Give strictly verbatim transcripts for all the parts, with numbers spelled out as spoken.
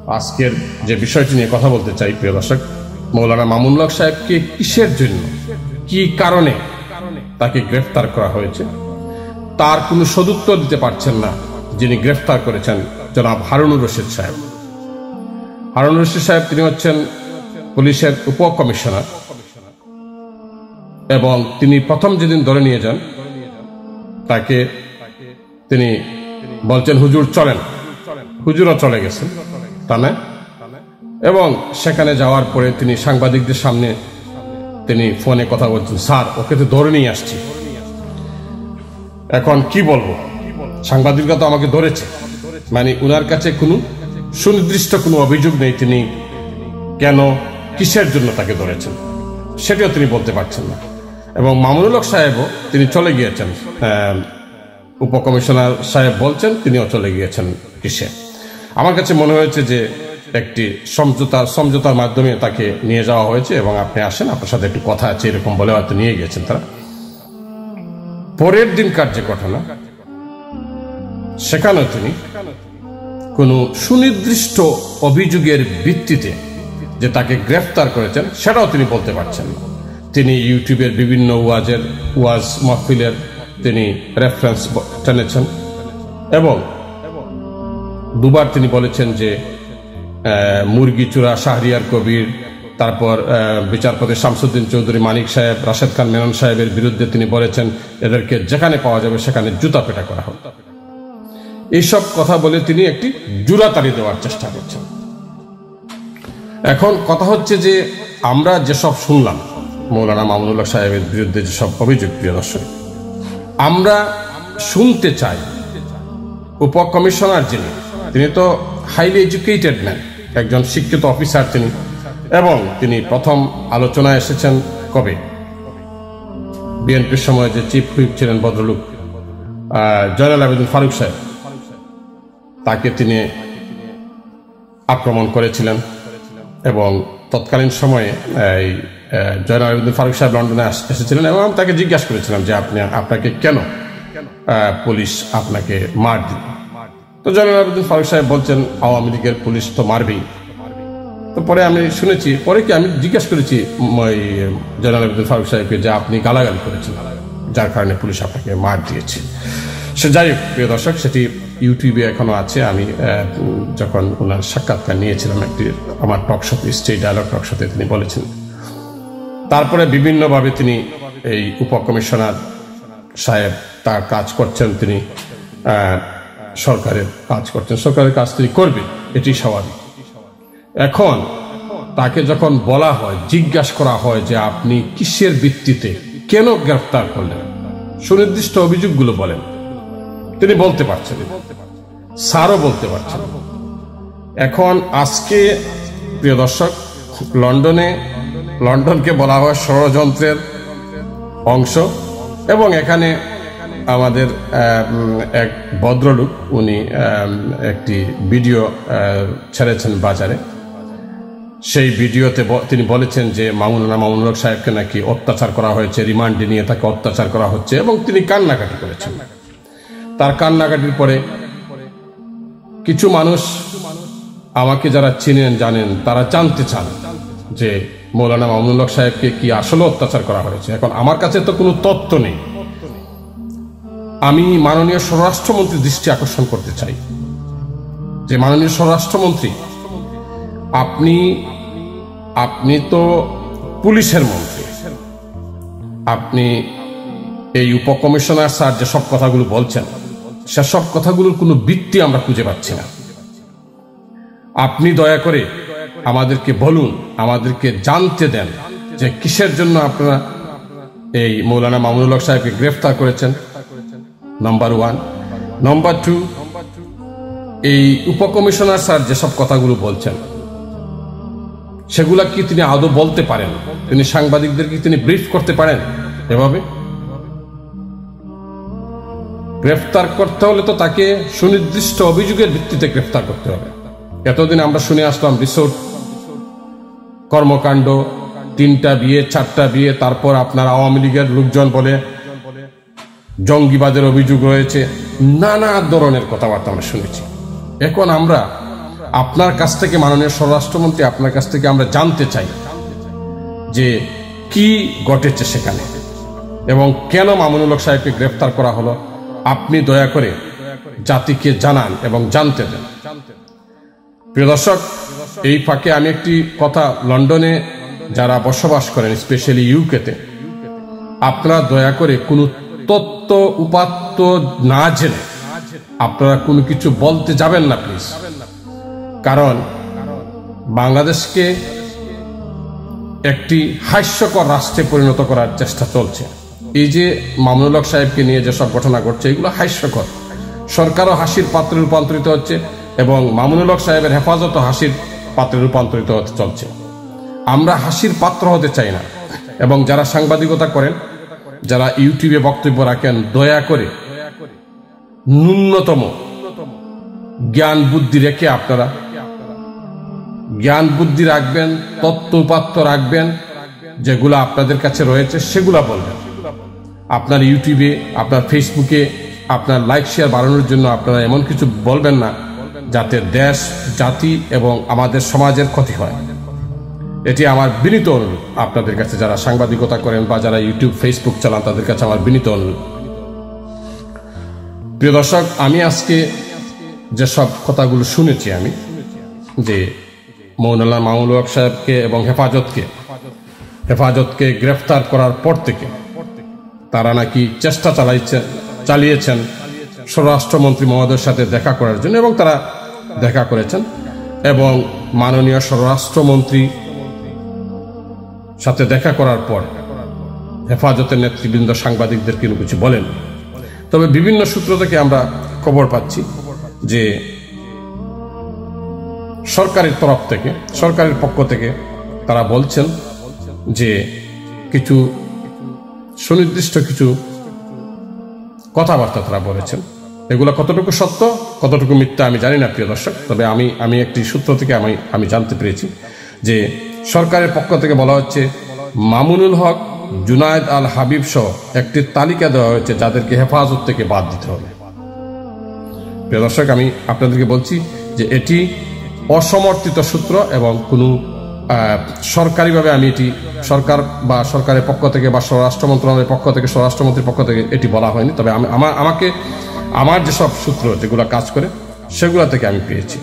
আজকের যে বিষয়টি নিয়ে কথা বলতে চাই প্রিয় দর্শক, মৌলানা মামুনুল হক সাহেবকে কিসের জন্য, কি কারণে তাকে গ্রেফতার করা হয়েছে তার কোনো সদুত্তর দিতে পারছেন না যিনি গ্রেফতার করেছেন জনাব হারুনুর রশিদ সাহেব। হারুন রশিদ সাহেব তিনি হচ্ছেন পুলিশের উপ কমিশনার এবং তিনি প্রথম যেদিন ধরে নিয়ে যান তাকে তিনি বলছেন হুজুর চলেন, হুজুরও চলে গেছেন থানা এবং সেখানে যাওয়ার পরে তিনি সাংবাদিকদের সামনে তিনি ফোনে কথা বলছেন, স্যার ওকে তো ধরে নিয়ে আসছি, এখন কি বলবো, সাংবাদিকরা তো আমাকে ধরেছে, মানে উনার কাছে কোনো সুনির্দিষ্ট কোনো অভিযোগ নেই তিনি কেন কিসের জন্য তাকে ধরেছেন সেটাও তিনি বলতে পারছেন না। এবং মামুনুল হক সাহেবও তিনি চলে গিয়েছেন, উপকমিশনার সাহেব বলছেন তিনিও চলে গিয়েছেন কিসে। আমার কাছে মনে হয়েছে যে একটি সমঝোতার সমঝোতার মাধ্যমে তাকে নিয়ে যাওয়া হয়েছে এবং আপনি আসেন, আপনার সাথে একটু কথা আছে এরকম বলে হয়তো নিয়ে গিয়েছেন তারা। পরের দিনকার যে ঘটনা সেখানেও তিনি কোনো সুনির্দিষ্ট অভিযোগের ভিত্তিতে যে তাকে গ্রেফতার করেছেন সেটাও তিনি বলতে পারছেন না। তিনি ইউটিউবের বিভিন্ন ওয়াজের ওয়াজ মাহফিলের তিনি রেফারেন্স টেনেছেন এবং দুবার তিনি বলেছেন যে মুরগি চূড়া শাহরিয়ার কবির, তারপর বিচারপতি শামসুদ্দিন চৌধুরী মানিক সাহেব, রাশেদ খান মেনন সাহেবের বিরুদ্ধে তিনি বলেছেন এদেরকে যেখানে পাওয়া যাবে সেখানে জুতা পেটা করা হোক। এইসব কথা বলে তিনি একটি জুরাতালি দেওয়ার চেষ্টা করছেন। এখন কথা হচ্ছে যে আমরা যেসব শুনলাম মৌলানা মামুনুল হক সাহেবের বিরুদ্ধে যেসব অভিযোগ, প্রিয় দর্শক, আমরা শুনতে চাই উপকমিশনার যিনি তিনি তো হাইলি এডুকেটেড ম্যান, একজন শিক্ষিত অফিসার তিনি, এবং তিনি প্রথম আলোচনায় এসেছেন কবে, বিএনপির সময় যে চিফ হুইপ ছিলেন ভদ্রলোক জয়নাল আবেদিন ফারুক সাহেব, তাকে তিনি আক্রমণ করেছিলেন এবং তৎকালীন সময়ে এই জয়নাল আবেদিন ফারুক সাহেব লন্ডনে এসেছিলেন এবং আমি তাকে জিজ্ঞাসা করেছিলাম যে আপনি আপনাকে কেন পুলিশ আপনাকে মার দিল। তো জয়নাল আবেদিন ফারুক সাহেব বলছেন আওয়ামী লীগের পুলিশ তো মারবেই। তো পরে আমি শুনেছি, পরে কি আমি জিজ্ঞাসা করেছি জয়নাল আবেদিন ফারুক সাহেবকে যে আপনি গালাগালি করেছেন যার কারণে পুলিশ আপনাকে মার দিয়েছে। সে যাই হোক প্রিয় দর্শক, সেটি ইউটিউবে এখনো আছে। আমি যখন ওনার সাক্ষাৎকার নিয়েছিলাম একটি আমার টক শোতে, স্টেজ ডায়ালগ টক শোতে তিনি বলেছেন। তারপরে বিভিন্নভাবে তিনি এই উপকমিশনার সাহেব তার কাজ করছেন, তিনি সরকারের কাজ করছেন, সরকারের কাজ তিনি করবেন, এটি স্বাভাবিক। এখন তাকে যখন বলা হয়, জিজ্ঞাসা করা হয় যে আপনি কিসের ভিত্তিতে কেন গ্রেফতার করলেন, সুনির্দিষ্ট অভিযোগগুলো বলেন, তিনি বলতে পারছেন, স্যারও বলতে পারছেন। এখন আজকে প্রিয় দর্শক, লন্ডনে লন্ডনকে বলা হয় ষড়যন্ত্রের অংশ এবং এখানে আমাদের এক ভদ্রলোক উনি একটি ভিডিও ছেড়েছেন বাজারে। সেই ভিডিওতে তিনি বলেছেন যে মামুনুল মামুনুল হক সাহেবকে নাকি অত্যাচার করা হয়েছে, রিমান্ডে নিয়ে তাকে অত্যাচার করা হচ্ছে এবং তিনি কান্নাকাটি করেছেন। তার কান্নাকাটির পরে কিছু মানুষ আমাকে যারা চিনেন জানেন তারা জানতে চান যে মৌলানা মামুনুল হক সাহেবকে কি আসলে অত্যাচার করা হয়েছে। এখন আমার কাছে তো কোনো তথ্য নেই, আমি মাননীয় স্বরাষ্ট্রমন্ত্রীর দৃষ্টি আকর্ষণ করতে চাই যে মাননীয় স্বরাষ্ট্রমন্ত্রী আপনি আপনি তো পুলিশের মন্ত্রী, আপনি এই উপকমিশনার স্যার যেসব কথাগুলো বলছেন সেসব কথাগুলোর কোনো ভিত্তি আমরা খুঁজে পাচ্ছি না। আপনি দয়া করে আমাদেরকে বলুন, আমাদেরকে জানতে দেন যে কিসের জন্য আপনারা এই মৌলানা মামুনুল হক সাহেবকে গ্রেফতার করেছেন, নাম্বার ওয়ান। নাম্বার টু, এই উপকমিশনার স্যার যেসব কথাগুলো বলছেন সেগুলা কি তিনি আদৌ বলতে পারেন, তিনি সাংবাদিকদেরকে তিনি ব্রিফ করতে পারেন? এভাবে গ্রেফতার করতে হলে তো তাকে সুনির্দিষ্ট অভিযোগের ভিত্তিতে গ্রেফতার করতে হবে। এতদিন আমরা শুনে আসলাম রিসোর্ট কর্মকাণ্ড, তিনটা বিয়ে, চারটা বিয়ে, তারপর আপনার আওয়ামী লীগের লোকজন বলে জঙ্গিবাদের অভিযোগ রয়েছে, নানা ধরনের কথাবার্তা আমরা শুনেছি। এখন আমরা আপনার কাছ থেকে মাননীয় স্বরাষ্ট্রমন্ত্রী, আপনার কাছ থেকে আমরা জানতে চাই যে কি ঘটেছে সেখানে এবং কেন মামুনুল হক সাহেবকে গ্রেফতার করা হলো। আপনি দয়া করে জাতিকে জানান এবং জানতে দেন। প্রিয় দর্শক, এই ফাঁকে আমি একটি কথা, লন্ডনে যারা বসবাস করেন, স্পেশালি ইউকেতে, আপনারা দয়া করে কোনো তথ্য উপাত্ত না জেনে আপনারা কোনো কিছু বলতে যাবেন না প্লিজ। কারণ বাংলাদেশকে একটি হাস্যকর রাষ্ট্রে পরিণত করার চেষ্টা চলছে। এই যে মামুনুল হক সাহেবকে নিয়ে যেসব ঘটনা ঘটছে, এগুলো হাস্যকর। সরকারও হাসির পাত্রে রূপান্তরিত হচ্ছে এবং মামুনুল হক সাহেবের হেফাজতও হাসির পাত্রে রূপান্তরিত হতে চলছে। আমরা হাসির পাত্র হতে চাই না। এবং যারা সাংবাদিকতা করেন, যারা ইউটিউবে বক্তব্য রাখেন, দয়া করে ন্যূনতম জ্ঞান বুদ্ধি রেখে আপনারা জ্ঞান বুদ্ধি রাখবেন, তথ্য উপাত্ত রাখবেন, যেগুলো আপনাদের কাছে রয়েছে সেগুলা বলবেন। আপনার ইউটিউবে, আপনার ফেসবুকে আপনার লাইক শেয়ার বাড়ানোর জন্য আপনারা এমন কিছু বলবেন না যাতে দেশ, জাতি এবং আমাদের সমাজের ক্ষতি হয়। এটি আমার বিনীত অনুরোধ আপনাদের কাছে, যারা সাংবাদিকতা করেন বা যারা ইউটিউব ফেসবুক চালান, তাদের কাছে আমার বিনীত অনুরোধ। প্রিয় দর্শক, আমি আজকে যেসব কথাগুলো শুনেছি, আমি যে মৌলানা মামুনুল হক সাহেবকে এবং হেফাজতকে হেফাজতকে গ্রেফতার করার পর থেকে তারা নাকি চেষ্টা চালাইছে চালিয়েছেন স্বরাষ্ট্রমন্ত্রী মহোদয়ের সাথে দেখা করার জন্য, এবং তারা দেখা করেছেন এবং মাননীয় স্বরাষ্ট্রমন্ত্রী সাথে দেখা করার পর হেফাজতের নেতৃবৃন্দ সাংবাদিকদের কিন্তু কিছু বলেন। তবে বিভিন্ন সূত্র থেকে আমরা খবর পাচ্ছি যে সরকারের তরফ থেকে, সরকারের পক্ষ থেকে তারা বলছেন যে কিছু সুনির্দিষ্ট কিছু কথাবার্তা তারা বলেছেন। এগুলো কতটুকু সত্য, কতটুকু মিথ্যা আমি জানি না প্রিয় দর্শক। তবে আমি আমি একটি সূত্র থেকে আমি আমি জানতে পেরেছি যে সরকারের পক্ষ থেকে বলা হচ্ছে মামুনুল হক, জুনায়েদ আল হাবিব সহ একটি তালিকা দেওয়া হয়েছে যাদেরকে হেফাজত থেকে বাদ দিতে হবে। প্রিয় দর্শক, আমি আপনাদেরকে বলছি যে এটি অসমর্থিত সূত্র এবং কোনো সরকারিভাবে আমি এটি সরকার বা সরকারের পক্ষ থেকে বা স্বরাষ্ট্র মন্ত্রণালয়ের পক্ষ থেকে, স্বরাষ্ট্রমন্ত্রীর পক্ষ থেকে এটি বলা হয়নি। তবে আমি আমার আমাকে আমার যেসব সূত্র যেগুলো কাজ করে সেগুলো থেকে আমি পেয়েছি।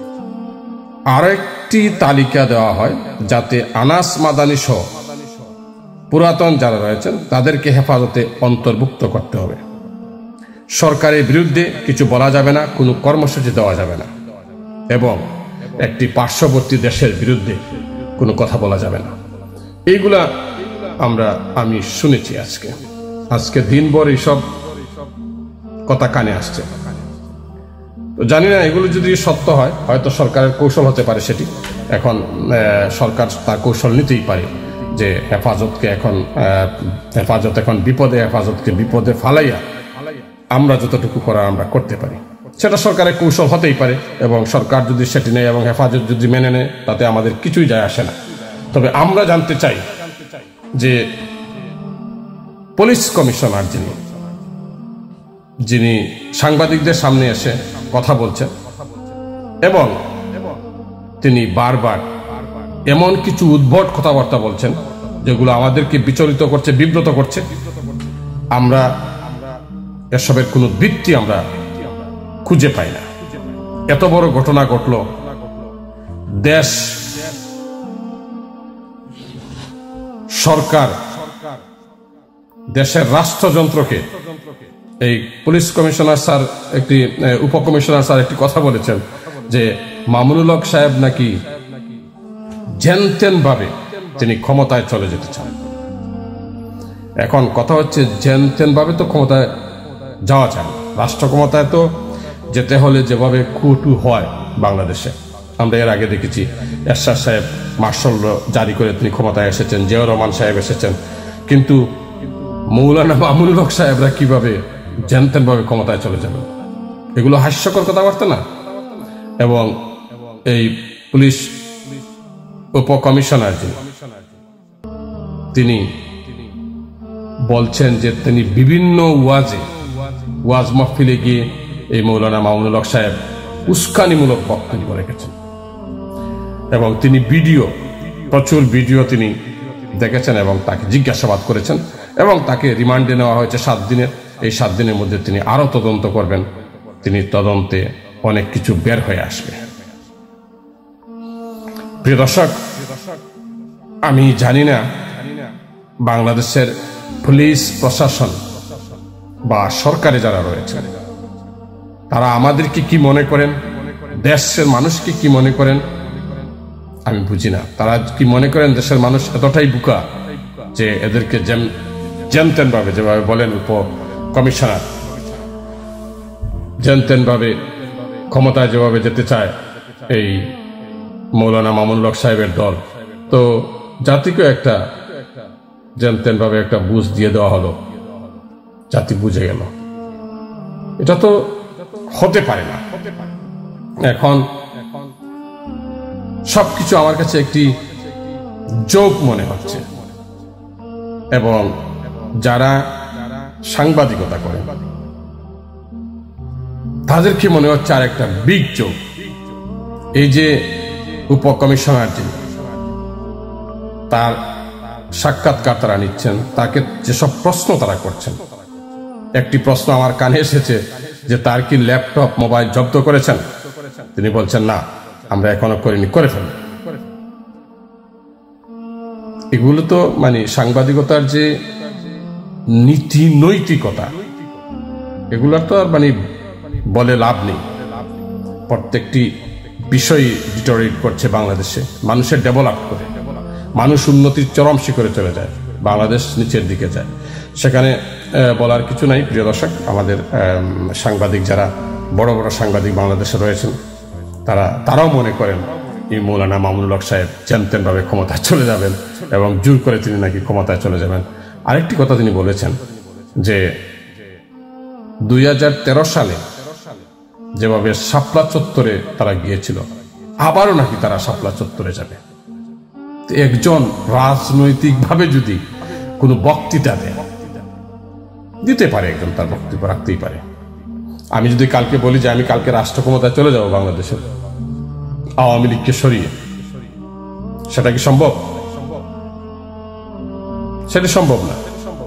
আরেকটি তালিকা দেওয়া হয় যাতে আনাস মাদানী সহ পুরাতন যারা রয়েছেন তাদেরকে হেফাজতে অন্তর্ভুক্ত করতে হবে। সরকারের বিরুদ্ধে কিছু বলা যাবে না, কোনো কর্মসূচি দেওয়া যাবে না, এবং একটি পার্শ্ববর্তী দেশের বিরুদ্ধে কোনো কথা বলা যাবে না। এইগুলা আমরা আমি শুনেছি আজকে আজকে দিনভর এইসব কথা কানে আসছে। তো জানি না এগুলো যদি সত্য হয়, হয়তো সরকারের কৌশল হতে পারে সেটি। এখন সরকার তার কৌশল নিতেই পারে যে হেফাজতকে এখন হেফাজত এখন বিপদে, হেফাজতকে বিপদে ফালাইয়া আমরা যতটুকু করার আমরা করতে পারি, সেটা সরকারের কৌশল হতেই পারে। এবং সরকার যদি সেটি নেয় এবং হেফাজত যদি মেনে নেয়, তাতে আমাদের কিছুই যায় আসে না। তবে আমরা জানতে চাই যে পুলিশ কমিশনার যিনি যিনি সাংবাদিকদের সামনে এসে কথা বলছেন এবং তিনি বারবার এমন কিছু উদ্ভট কথাবার্তা বলছেন যেগুলো আমাদেরকে বিচলিত করছে, বিব্রত করছে। আমরা এসবের কোনো ভিত্তি আমরা খুঁজে পাই না। এত বড় ঘটনা ঘটল, দেশ, সরকার, দেশের রাষ্ট্রযন্ত্রকে, এই পুলিশ কমিশনার স্যার একটি উপকমিশনার স্যার একটি কথা বলেছেন যে মামুনুল হক সাহেব নাকি জেনতেন ভাবে তিনি ক্ষমতায় চলে যেতে চান। এখন কথা হচ্ছে জেনতেন ভাবে তো ক্ষমতায় যাওয়া চায়। রাষ্ট্র ক্ষমতায় তো যেতে হলে যেভাবে কুটু হয় বাংলাদেশে, আমরা এর আগে দেখেছি এরশাদ সাহেব মার্শাল ল জারি করে তিনি ক্ষমতায় এসেছেন, জিয়াউর রহমান সাহেব এসেছেন, কিন্তু মৌলানা মামুনুল হক সাহেবরা কিভাবে জানতেন ভাবে ক্ষমতায় চলে যাবেন? এগুলো হাস্যকর কথাবার্তা না? এবং এই পুলিশ উপকমিশনার যিনি, তিনি বলছেন যে তিনি বিভিন্ন ওয়াজে ওয়াজ মাহফিলে গিয়ে এই মৌলানা মামুনুল হক সাহেব উস্কানিমূলক বক্তব্য রেখেছেন। এবং তিনি ভিডিও প্রচুর ভিডিও তিনি দেখেছেন এবং তাকে জিজ্ঞাসাবাদ করেছেন এবং তাকে রিমান্ডে নেওয়া হয়েছে সাত দিনের। এই সাত দিনের মধ্যে তিনি আরো তদন্ত করবেন, তিনি তদন্তে অনেক কিছু বের হয়ে আসবে। প্রিয় দর্শক, আমি জানি না বাংলাদেশের পুলিশ প্রশাসন বা সরকারে যারা রয়েছেন তারা আমাদেরকে কি মনে করেন, দেশের মানুষকে কি মনে করেন আমি বুঝি না। তারা কি মনে করেন দেশের মানুষ এতটাই বোকা যে এদেরকে যেনতেন ভাবে, যেভাবে বলেন উপ কমিশনার, যেনতেন ভাবে ক্ষমতায় যেভাবে যেতে চায় এই মৌলানা মামুনুল হক সাহেবের দল, তো জাতিকে একটা যেনতেন ভাবে একটা বুঝ দিয়ে দেওয়া হলো, জাতি বুঝে গেল। এটা তো হতে পারে না। এখন সবকিছু আমার কাছে একটি জোক মনে হচ্ছে এবং যারা সাংবাদিকতা করেন তাদেরকে মনে হচ্ছে আর একটা বিগ জোক। এই যে উপকমিশনার যিনি, তার সাক্ষাৎকার তারা নিচ্ছেন, তাকে যেসব প্রশ্ন তারা করছেন, একটি প্রশ্ন আমার কানে এসেছে যে তার কি ল্যাপটপ মোবাইল জব্দ করেছেন? তিনি বলছেন না, আমরা এখনো করিনি, করে ফেলব। এগুলো তো মানে সাংবাদিকতার যে নীতি নৈতিকতা, এগুলোর তো আর মানে বলে লাভ নেই। প্রত্যেকটি বিষয় ডিটোরিয়েট করছে বাংলাদেশে, মানুষের ডেভেলপ করে, মানুষ উন্নতির চরম শিখরে চলে যায়, বাংলাদেশ নিচের দিকে যায়। সেখানে বলার কিছু নাই। প্রিয় দর্শক, আমাদের সাংবাদিক যারা বড় বড় সাংবাদিক বাংলাদেশে রয়েছেন তারা তারাও মনে করেন এই মৌলানা মামুনুল হক সাহেব জানতেন ভাবে ক্ষমতায় চলে যাবেন এবং জোর করে তিনি নাকি ক্ষমতায় চলে যাবেন। আরেকটি কথা তিনি বলেছেন যে দুই হাজার তেরো সালে যেভাবে শাপলা চত্বরে তারা গিয়েছিল, আবারও নাকি তারা শাপলা চত্বরে যাবে। একজন রাজনৈতিক ভাবে যদি কোনো বক্তৃতা দেয়, দিতে পারে, একজন তার বক্তব্য রাখতেই পারে। আমি যদি কালকে বলি যে আমি কালকে রাষ্ট্র ক্ষমতায় চলে যাব বাংলাদেশের, আওয়ামী লীগকে সরিয়ে, সেটা কি সম্ভব? সেটা সম্ভব না।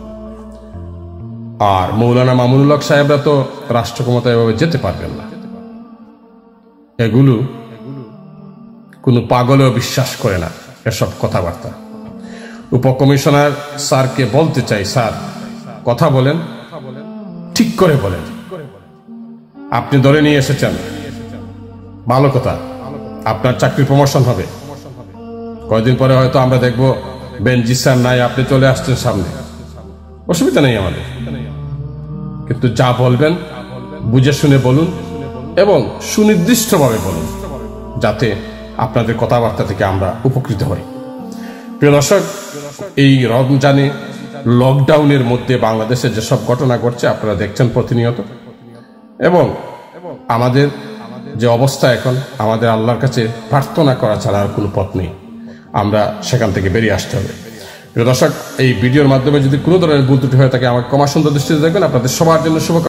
আর মৌলানা মামুনুল হক সাহেবরা তো রাষ্ট্র ক্ষমতায় এভাবে যেতে পারবেন না। এগুলো কোনো পাগলেও বিশ্বাস করে না এসব কথাবার্তা। উপকমিশনার স্যারকে বলতে চাই, স্যার কথা বলেন, ঠিক করে বলেন। আপনি ধরে নিয়ে এসেছেন, ভালো কথা, আপনার চাকরি প্রমোশন হবে। কয়েকদিন পরে হয়তো আমরা দেখব বেনজি স্যার নাই, আপনি চলে আসছেন সামনে, অসুবিধা নেই আমাদের। কিন্তু যা বলবেন বুঝে শুনে বলুন এবং সুনির্দিষ্টভাবে বলুন, যাতে আপনাদের কথাবার্তা থেকে আমরা উপকৃত হই। প্রিয় দর্শক, এই রমজানে লকডাউনের মধ্যে বাংলাদেশে যেসব ঘটনা ঘটছে আপনারা দেখছেন প্রতিনিয়ত, এবং আমাদের যে অবস্থা এখন, আমাদের আল্লাহর কাছে প্রার্থনা করা ছাড়া আর কোনো পথ নেই। আমরা সেখান থেকে বেরিয়ে আসতে হবে। প্রিয় দর্শক, এই ভিডিওর মাধ্যমে যদি কোনো ধরনের ভুল ত্রুটি হয়ে থাকে আমাকে ক্ষমা সুন্দর দৃষ্টিতে দেখবেন। আপনাদের সবার জন্য শুভ।